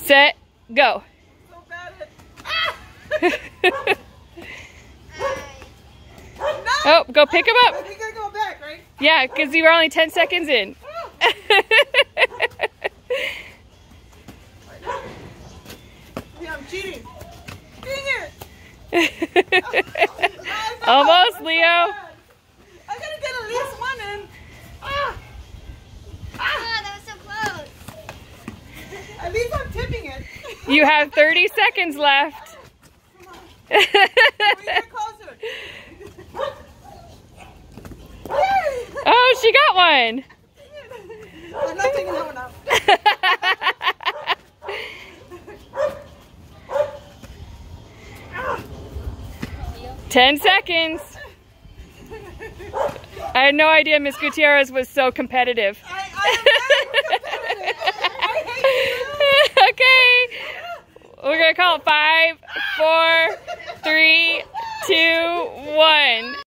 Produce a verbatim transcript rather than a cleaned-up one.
set, go. So bad at... Ah! Oh, go pick him up. We gotta go back, right? Yeah, because you were only ten seconds in. Yeah, I'm cheating. Dang it! Almost, Leo. I gotta get at least one in. Ah! Ah, that was so close. At least I'm tipping it. You have thirty seconds left. Come on. We get closer. Oh, she got one. I'm not taking that one out. Ten seconds. I had no idea Miss Gutierrez was so competitive. I, I am very competitive. I hate you. Okay, we're gonna call it five, four, three, two, one.